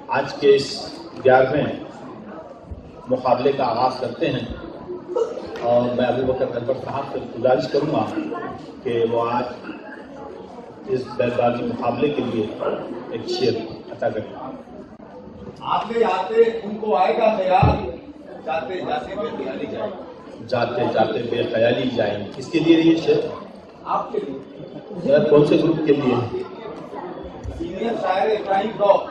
आज के इस 11वें मुकाबले का आगाज़ करते हैं और मैं अबू बकर अकबर साहब से गुजारिश करूँगा कि वो आज इस बैलबाजी मुकाबले के लिए एक शेर अता करें। आते आते उनको आएगा ख्याल, जाते जाते बेख्याली जाए। जाते जाते बेख्याली जाए। किसके लिए ये शेर? आपके लिए। कौन से ग्रुप के लिए? सीनियर शायर इब्राहिम रॉक।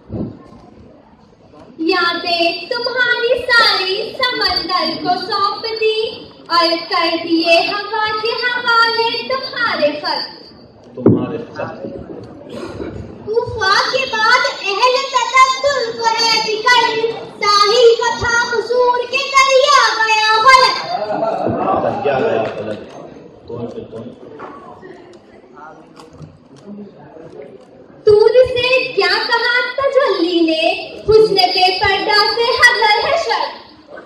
यादें तुम्हारी सारी समंदर को सौंप दी और कर दिए हवा के हवाले तुम्हारे खत। तूफा के बाद अहल तदब्बुर को है फिकर, साहिल का था कसूर के दरिया गया गलत। तूर से क्या कहा तजल्ली ने, हुस्न पे पर्दा से हज़र है शर्त।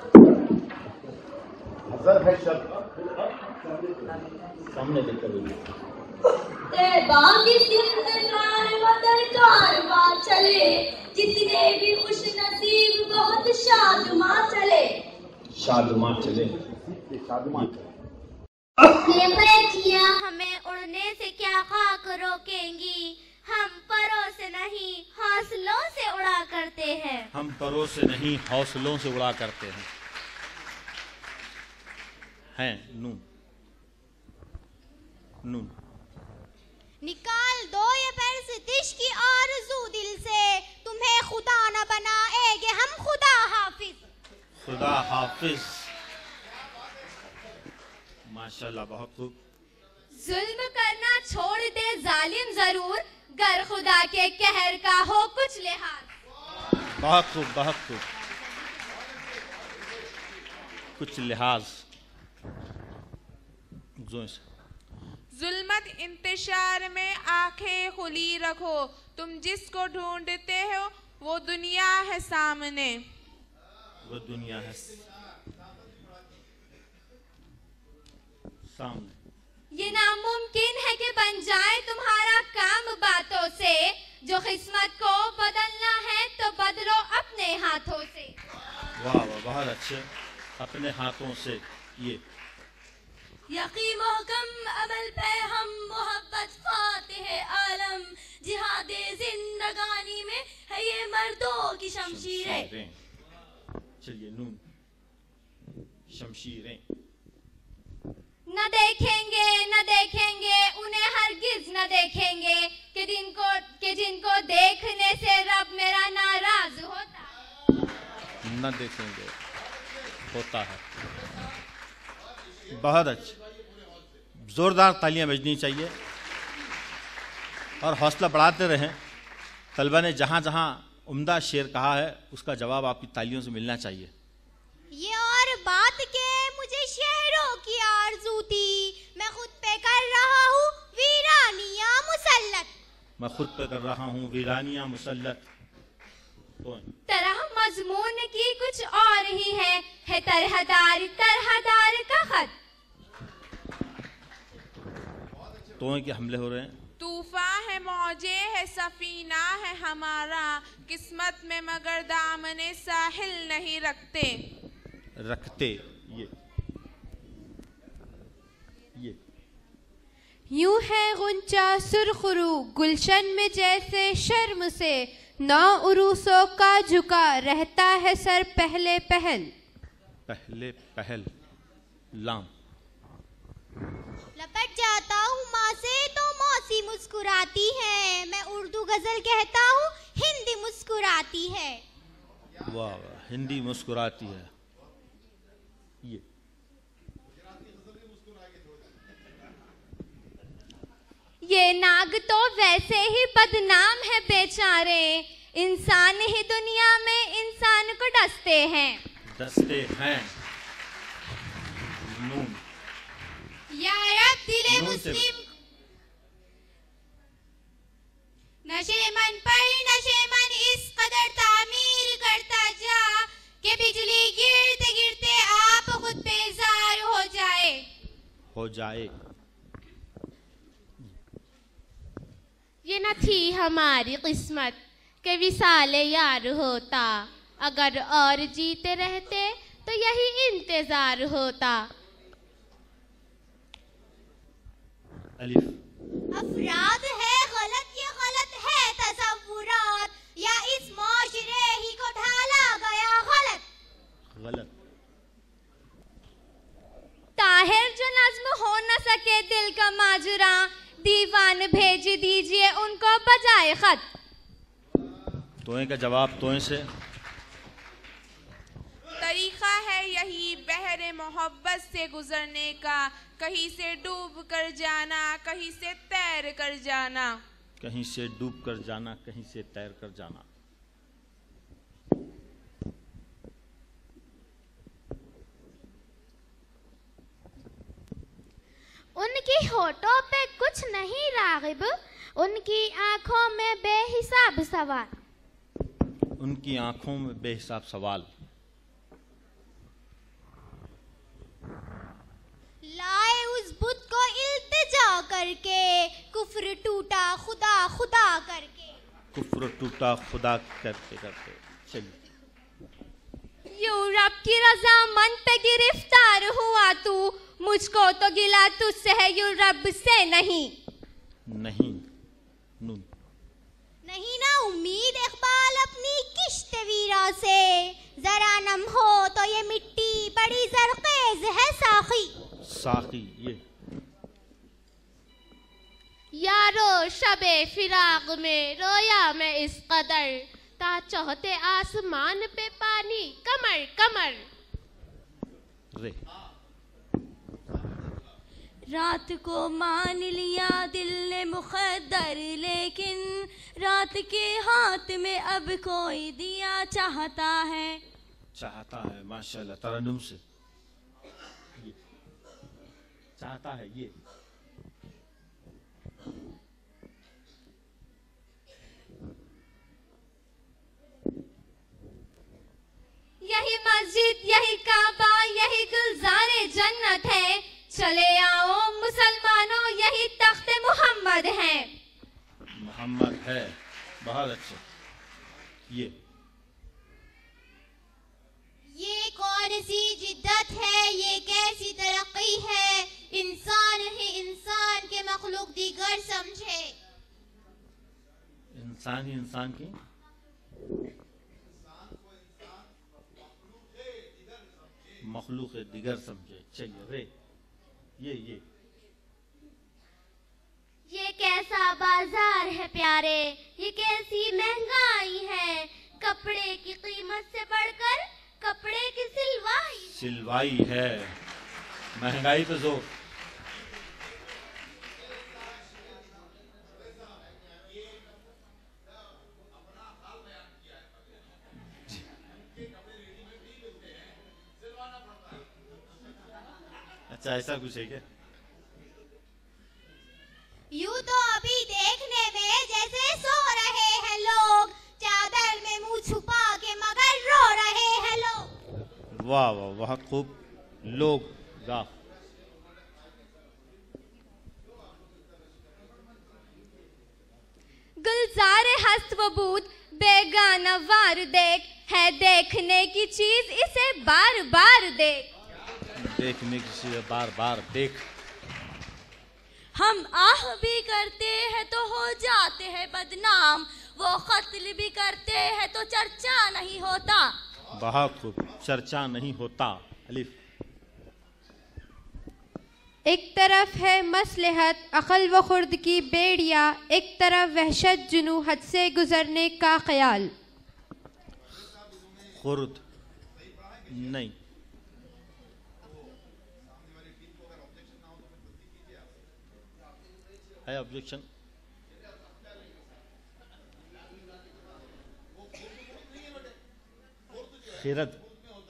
सामने देखकर चले, जितने भी खुश नसीब बहुत शादुमा चले। शादुमा चले। हमें उड़ने से क्या खाक रोकेंगी, हम परों से नहीं हौसलों से उड़ा करते हैं। हम परों से नहीं हौसलों से उड़ा करते हैं नून नून। निकाल दो ये परस्तिश की आरज़ू दिल से, तुम्हें खुदा न बनाएंगे हम खुदा हाफिज। खुदा हाफिज, माशाल्लाह, बहुत खूब। जुल्म करना छोड़ दे जालिम जरूर, गर खुदा के कहर का हो कुछ लिहाज। बहुत खूब, बहुत खूब। कुछ लिहाज। जुल्मत इंतशार में आंखें खुली रखो, तुम जिसको ढूंढते हो वो दुनिया है सामने। वो दुनिया है सामने। ये नामुमकिन है कि बन जाए तुम्हारा काम बातों से, जो किस्मत को बदलना है तो बदलो अपने हाथों से। वाह वाह, बहुत अच्छे। अपने हाथों से। ये यकीन मोहकम अमल पे हम मोहब्बत फातिह आलम, जिहादे जिंदगानी में है ये मर्दों की शमशीरें। चलिए नून, शमशीरें। न देखेंगे उन्हें हरगिज न देखेंगे, कि जिनको देखने से रब मेरा नाराज होता। न देखेंगे होता है। बहुत अच्छे। जोरदार तालियां बजनी चाहिए और हौसला बढ़ाते रहें। तलबा ने जहां जहां उम्दा शेर कहा है उसका जवाब आपकी तालियों से मिलना चाहिए। ये और बात के मुझे शहरों की आरज़ू थी, मैं खुद पे कर रहा हूँ वीरानियां मुसल्लत। मैं खुद पे कर रहा हूँ वीरानियां मुसल्लत। तरह मजमून की कुछ और ही है तरहदार का खत। तो के हमले हो रहे हैं। तूफान है मौजे है सफीना है हमारा, किस्मत में मगर दामने साहिल नहीं रखते। ये यूं है गुंचा सुरखरू गुलशन में जैसे शर्म से, नौ उरूसों का झुका रहता है सर पहले पहल। लाम। लपट जाता हूँ माँ से तो मौसी मुस्कुराती है, मैं उर्दू गजल कहता हूँ हिंदी मुस्कुराती है। वाह वाह, हिंदी मुस्कुराती है। ये नाग तो वैसे ही बदनाम है बेचारे, इंसान ही दुनिया में इंसान को डसते हैं। नून। या रब दिले मुस्लिम नशेमन पर नशेमन इस कदर तामीर करता जा कि बिजली गिरते गिरते आप खुद बेजार हो जाए। ये न थी हमारी किस्मत के विसाले यार होता, अगर और जीते रहते तो यही इंतजार होता। अलिफ। अफराद है गलत, ये गलत है तसव्वुरात, या इस माशरे ही को ढाला गया गलत। गलत। ताहिर जो नज्म हो न सके दिल का माजरा, दीवान भेज दीजिए उनको बजाए खत। तोए का जवाब तोए से। तरीका है यही बहरे मोहब्बत से गुजरने का, कहीं से डूब कर जाना, कहीं से तैर कर जाना। कहीं से डूब कर जाना, कहीं से तैर कर जाना। उनकी होठों पे कुछ नहीं रागिब, उनकी आंखों में बेहिसाब सवाल। उनकी आंखों में बेहिसाब सवाल। लाए उस बुत को इल्तिजा करके, कुफ्र टूटा खुदा खुदा करके। कुफ्र टूटा खुदा करते करते। चलिए। यूरोप की रज़ामंद पे गिरफ्तार हुआ तू, मुझको तो गिला तुझसे है यूरोप से नहीं। नहीं। नून। नहीं ना उम्मीद इकबाल अपनी किश्त वीरा से, जरा नम हो तो ये मिट्टी बड़ी जरखेज है साखी। साखी। ये यारो शबे फिराक में रोया मैं इस कदर, ता चाहते आसमान पे पानी कमर कमर। रे। रात को मान लिया दिल ने मुक़द्दर, लेकिन रात के हाथ में अब कोई दिया चाहता है। चाहता है माशाल्लाह तरन्नुम से। चाहता है ये। यही मस्जिद, यही काबा, यही गुलजारे जन्नत है, चले आओ मुसलमानों यही तख्त मोहम्मद है। मोहम्मद है। बहुत अच्छे। ये कौन सी जिद्दत है, ये कैसी तरक्की है, इंसान ही इंसान के मखलूक दीगर समझे। इंसान ही इंसान की मखलूक दिगर समझे। चलिए रे। ये कैसा बाजार है प्यारे, ये कैसी महंगाई है, कपड़े की कीमत से बढ़कर कपड़े की सिलवाई है। महंगाई तो जो अच्छा ऐसा कुछ है क्या? यूं तो अभी देखने में जैसे सो रहे हैं लोग, चादर में मुंह छुपा के मगर रो रहे हैं लोग। वाह वाह बहुत खूब। लोग गा। गुलजार हस्त व बूद बेगाना वार देख, है देखने की चीज इसे बार बार देख। देखने की चीज बार बार देख। हम आह भी करते हैं तो हो जाते हैं बदनाम, वो कत्ल भी करते हैं तो चर्चा नहीं होता। बहुत खूब। चर्चा नहीं होता। अलिफ। एक तरफ है मसलहत अकल व खुर्द की बेड़िया, एक तरफ वहशत जुनू हद से गुजरने का ख्याल। खुर्द नहीं। है ऑब्जेक्शन? खिरद।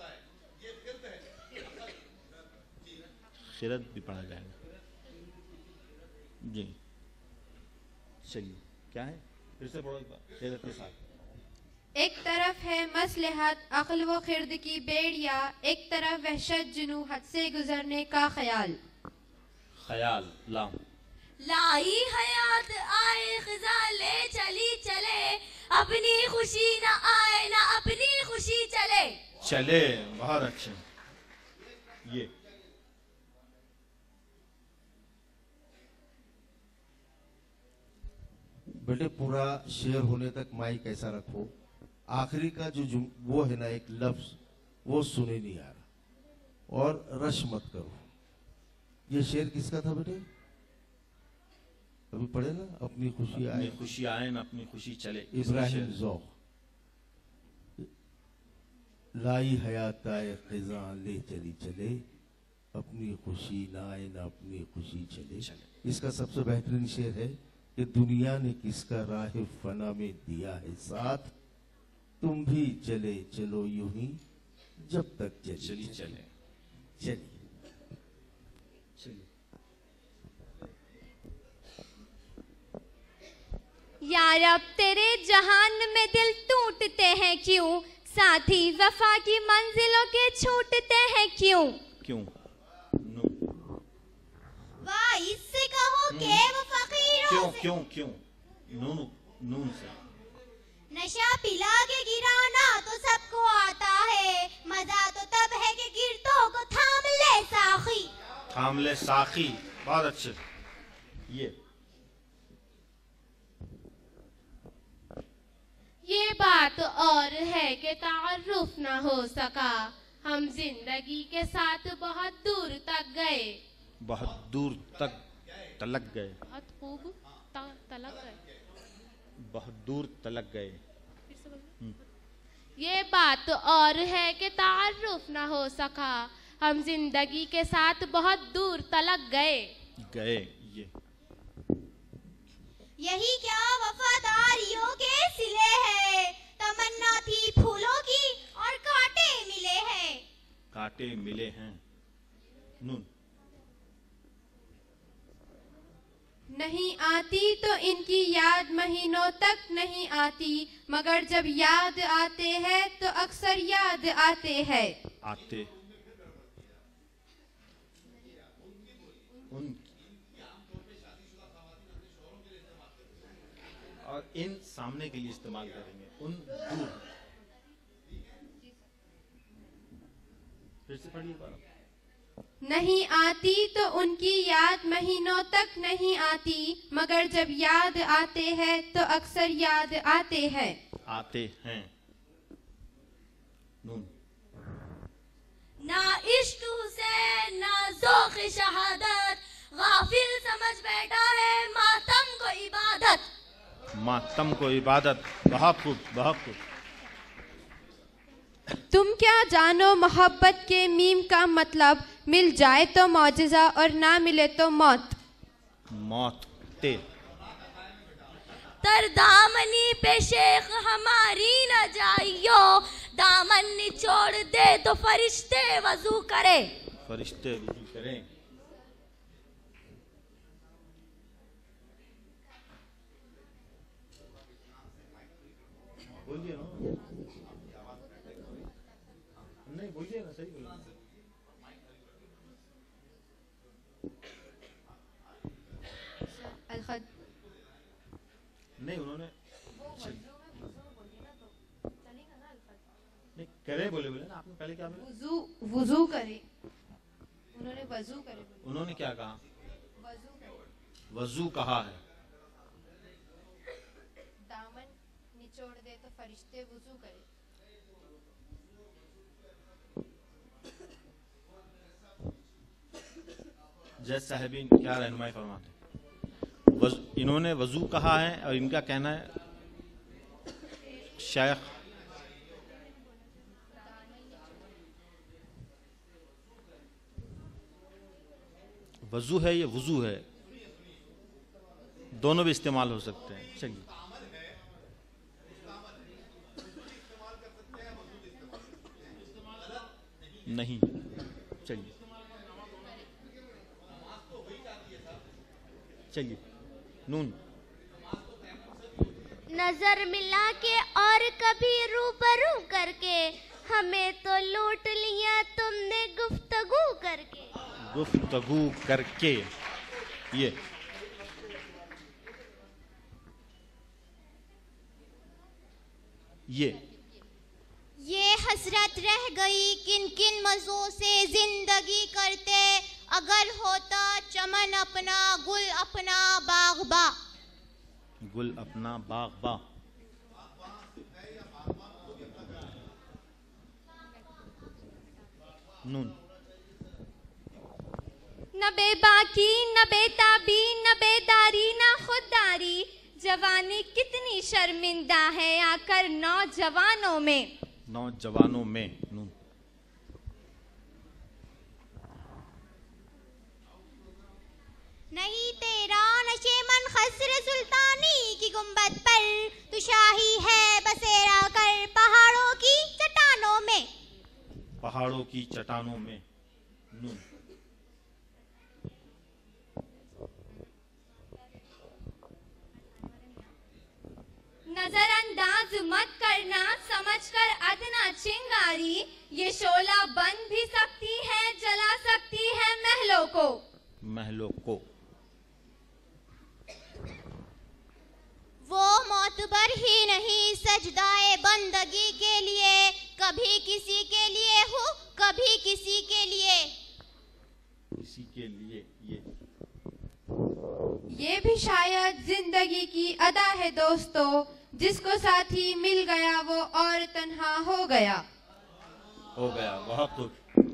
खिरद भी पढ़ा जाएगा जी। चलिए क्या है फिर से पढ़ो। खिरद के साथ। एक तरफ है मसलहत अक्ल व खिर्द की बेड़िया, एक तरफ वहशत जुनू हद से गुजरने का ख्याल। ख्याल। लाम। लाई हयात आए खिजा ले चली चले, अपनी खुशी न आए ना अपनी खुशी चले। चले, बहुत अच्छे। ये बेटे पूरा शेर होने तक माइक ऐसा रखो, आखिरी का जो वो है ना एक लफ्ज वो सुने नहीं आ रहा, और रश मत करो। ये शेर किसका था बेटे? अभी पढ़े ना, अपनी खुशी आए, अपनी खुशी आए ना अपनी खुशी चले। इब्राहिम ज़ौक़। लाई हयात आए ख़िज़ा ले चली चले, अपनी खुशी ना आए ना अपनी खुशी चले। इसका सबसे बेहतरीन शेर है कि दुनिया ने किसका राह फना में दिया है साथ, तुम भी चले चलो यूं ही जब तक चली चले। चलिए यार अब तेरे जहान में दिल टूटते हैं क्यों, साथी वफा की मंजिलों के छूटते हैं क्यों? क्यों? वाह, इससे कहो कि वो फकीरों से क्यों क्यों? नून से। नशा पिला के गिराना तो सबको आता है, मजा तो तब है कि गिरतों को थाम ले साखी। थाम ले साखी, बहुत अच्छे। ये बात और है कि तारुफ न हो सका, हम जिंदगी के साथ बहुत दूर तक गए। बहुत दूर तक तलक गए। बहुत खूब तलक गए। बहुत दूर तलक गए। ये बात और है कि तारुफ न हो सका, हम जिंदगी के साथ बहुत दूर तलक गए। ये यही क्या वफादारियों के सिले हैं, तमन्ना थी फूलों की और कांटे मिले हैं। कांटे मिले हैं। नून। नहीं आती तो इनकी याद महीनों तक नहीं आती, मगर जब याद आते हैं तो अक्सर याद आते हैं। आते और इन सामने के लिए इस्तेमाल करेंगे। उन दूर। फिर से पढ़िए बार। नहीं आती तो उनकी याद महीनों तक नहीं आती, मगर जब याद आते हैं तो अक्सर याद आते हैं। आते हैं। नून। ना इश्क हुसैन ना ज़ौक़ शहादत, गाफिल समझ बैठा है मातम को इबादत। मातम को इबादत, बहुत खूब बहुत खूब। तुम क्या जानो मोहब्बत के मीम का मतलब, मिल जाए तो मौजिज़ा और ना मिले तो मौत। मौत ते। तर दामनी पे शेख हमारी न जाइयो, दामन निचोड़ दे तो फरिश्ते वजू करे। फरिश्ते वजू करें। बोलिए ना, नहीं बोलिए ना, सही बोलिए। नहीं उन्होंने नहीं करे बोले ना, आपने पहले क्या बोला? वुजू करे। उन्होंने वजू करे। उन्होंने क्या कहा? वजू कहा है। दामन निचोड़ दे तो फरिश्ते वुजू करे। जज साहिबीन क्या रहनुमाई फरमाते? इन्होंने वजू कहा है और इनका कहना है शेख वजू है, ये वजू है, दोनों भी इस्तेमाल हो सकते हैं। चलिए नहीं, चलिए चलिए। नून। नजर मिला के और कभी रूबरू करके, हमें तो लूट लिया तुमने गुफ्तगू करके। गुफ्तगू करके। ये ये हसरत रह गई किन किन मज़ों से जिंदगी करते, अगर होता चमन अपना गुल अपना बागबा। गुल अपना बागबा। नून। न बेबाकी न बेताबी न बेदारी न खुददारी, जवानी कितनी शर्मिंदा है आकर नौजवानों में। नौजवानों में। नून। नहीं तेरा नशेमन खसर सुल्तानी की गुंबद पर, तू शाही है बसेरा कर पहाड़ों की चट्टानों में। पहाड़ों की चट्टानों में। नून। नजरअंदाज मत करना समझकर अदना चिंगारी, ये शोला बन भी सकती है जला सकती है महलों को। महलों को। वो मोतबर ही नहीं सजदाए बंदगी के लिए, कभी किसी के लिए हो कभी किसी के लिए। किसी के लिए। ये भी शायद जिंदगी की अदा है दोस्तों, जिसको साथी मिल गया वो और तन्हा हो गया। बहुत खूब।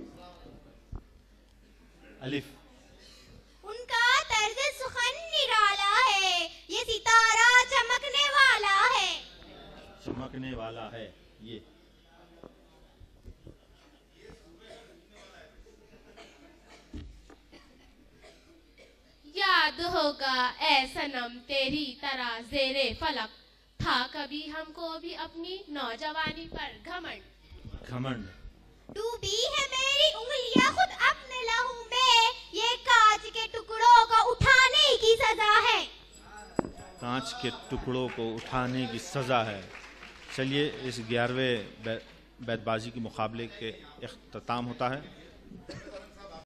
अलिफ। उनका तर्ज सुखन निराला है, ये सितारा चमकने वाला है। चमकने वाला है। ये। याद होगा ऐ सनम तेरी तरह ज़ेरे फलक, था कभी हमको भी अपनी नौजवानी पर घमंड। डूबी है मेरी उंगलियां खुद अपने लहू में, ये कांच के टुकड़ों को उठाने की सजा है। कांच के टुकड़ों को उठाने की सजा है। चलिए इस 11वें बैतबाजी के मुकाबले के इख्तिताम होता है।